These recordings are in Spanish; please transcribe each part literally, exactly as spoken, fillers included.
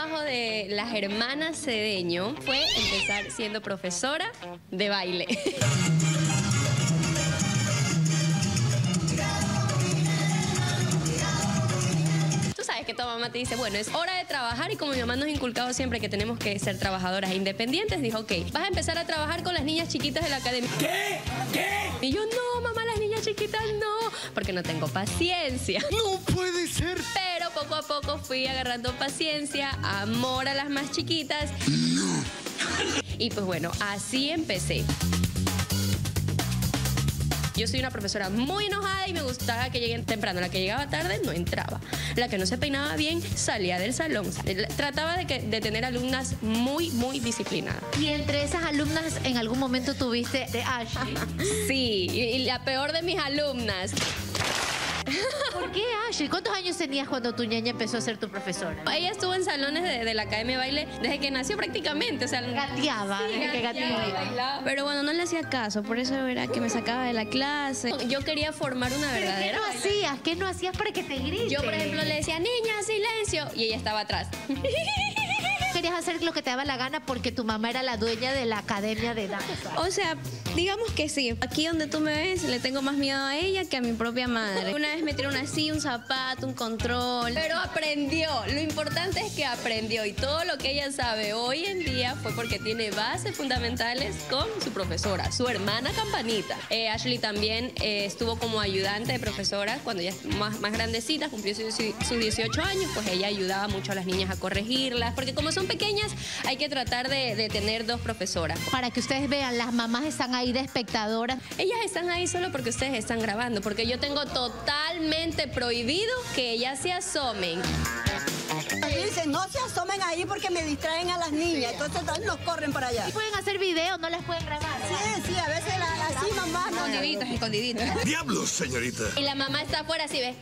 trabajo de las hermanas Cedeño fue empezar siendo profesora de baile. Sabes que tu mamá te dice, bueno, es hora de trabajar, y como mi mamá nos ha inculcado siempre que tenemos que ser trabajadoras e independientes, dijo, ok, vas a empezar a trabajar con las niñas chiquitas de la academia. ¿Qué? ¿Qué? Y yo, no, mamá, las niñas chiquitas no, porque no tengo paciencia. No puede ser. Pero poco a poco fui agarrando paciencia, amor a las más chiquitas. Y pues bueno, así empecé. Yo soy una profesora muy enojada y me gustaba que lleguen temprano. La que llegaba tarde no entraba. La que no se peinaba bien salía del salón. Trataba de, que, de tener alumnas muy, muy disciplinadas. Y entre esas alumnas, ¿en algún momento tuviste de Ashley? Sí, y, y la peor de mis alumnas. ¿Por qué Ashley? ¿Cuántos años tenías cuando tu ñaña empezó a ser tu profesora? Ella estuvo en salones de, de la Academia de Baile desde que nació prácticamente. O sea, gateaba, sí, desde que gateaba. gateaba. Pero bueno, no le hacía caso, por eso era que me sacaba de la clase. Yo quería formar una verdadera. ¿Qué no hacías? ¿Qué no hacías para que te grite? Yo, por ejemplo, le decía, niña, silencio, y ella estaba atrás. Querías hacer lo que te daba la gana porque tu mamá era la dueña de la academia de danza. O sea, digamos que sí. Aquí donde tú me ves, le tengo más miedo a ella que a mi propia madre. Una vez me tiró una así, un zapato, un control. Pero aprendió. Lo importante es que aprendió. Y todo lo que ella sabe hoy en día fue porque tiene bases fundamentales con su profesora, su hermana Campanita. Eh, Ashley también eh, estuvo como ayudante de profesora cuando ya más, más grandecita, cumplió sus su dieciocho años, pues ella ayudaba mucho a las niñas a corregirlas. Porque como son pequeñas, hay que tratar de, de tener dos profesoras. Para que ustedes vean, las mamás están ahí de espectadoras. Ellas están ahí solo porque ustedes están grabando, porque yo tengo totalmente prohibido que ellas se asomen. Dicen, no se asomen ahí porque me distraen a las niñas, entonces nos corren para allá. ¿Y pueden hacer videos? ¿No las pueden grabar? Sí, sí, a veces la, así mamá no. Escondiditos, escondiditos. ¡Diablos, señorita! Y la mamá está afuera así, ¿ves?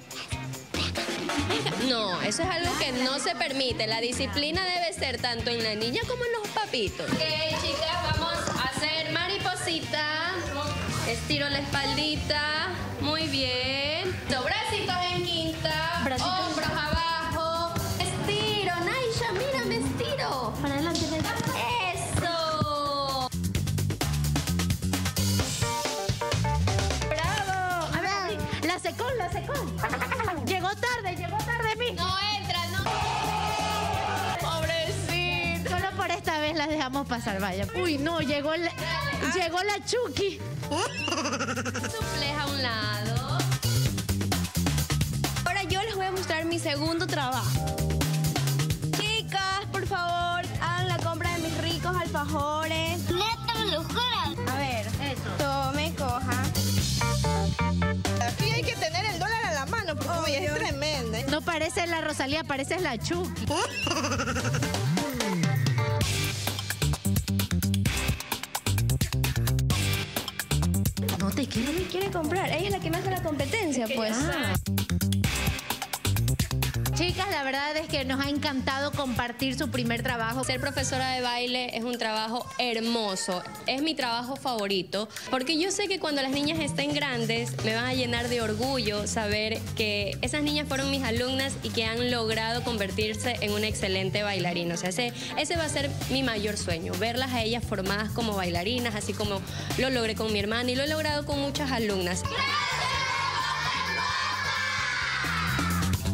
No, eso es algo que no se permite. La disciplina debe ser tanto en la niña como en los papitos. Ok, chicas, vamos a hacer mariposita. Estiro la espaldita. Muy bien. Dos bracitos en quinta. Bracitos. Hombros abajo. Estiro, Naisha, mira, me estiro. Para adelante. ¡Eso! ¡Bravo! A ver, la secó, la secó. Llegó tarde, llegó tarde, mi. No entra, no. Pobrecito. Solo por esta vez las dejamos pasar, vaya. Uy, no, llegó la, llegó la Chucky. Suples a un lado. Ahora yo les voy a mostrar mi segundo trabajo. Chicas, por favor, hagan la compra de mis ricos alfajores. ¡Neta, me lo juras! A ver, eso. Tome, coja. Aquí hay que tener el dólar a la mano porque oh, es tremenda. No parece la Rosalía, parece la Chucky. No te quiere. ¿Qué quiere comprar? Ella es la que me hace la competencia, pues. Ah. Chicas, la verdad es que nos ha encantado compartir su primer trabajo. Ser profesora de baile es un trabajo hermoso. Es mi trabajo favorito porque yo sé que cuando las niñas estén grandes me van a llenar de orgullo saber que esas niñas fueron mis alumnas y que han logrado convertirse en una excelente bailarina. O sea, ese, ese va a ser mi mayor sueño, verlas a ellas formadas como bailarinas, así como lo logré con mi hermana y lo he logrado con muchas alumnas. ¡Gracias!